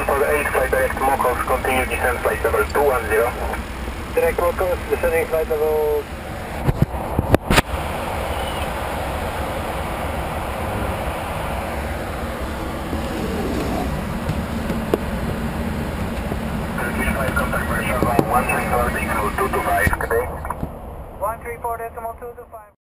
148 flight direct Mokos, continue descent flight level 210. Direct Mokos, descending flight level. Turkish 5 contact pressure on 134.225, good day. 134.225.